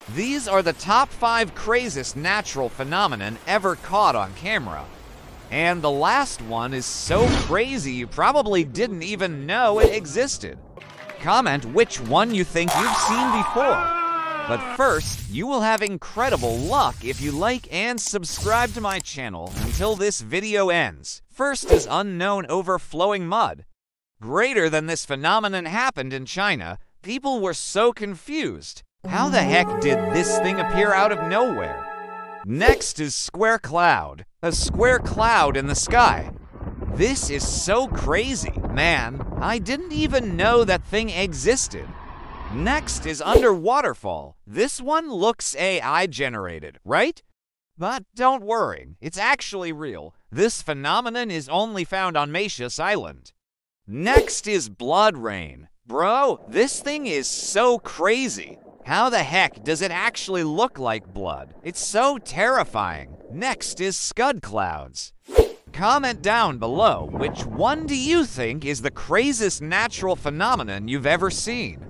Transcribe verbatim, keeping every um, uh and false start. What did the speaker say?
These are the top five craziest natural phenomenon ever caught on camera. And the last one is so crazy you probably didn't even know it existed. Comment which one you think you've seen before. But first, you will have incredible luck if you like and subscribe to my channel until this video ends. First is unknown overflowing mud. Greater than this phenomenon happened in China, people were so confused. How the heck did this thing appear out of nowhere? Next is square cloud, a square cloud in the sky. This is so crazy, man. I didn't even know that thing existed. Next is underwaterfall. This one looks A I generated, right? But don't worry, it's actually real. This phenomenon is only found on Mauritius Island. Next is blood rain. Bro, this thing is so crazy. How the heck does it actually look like blood? It's so terrifying. Next is scud clouds. Comment down below which one do you think is the craziest natural phenomenon you've ever seen.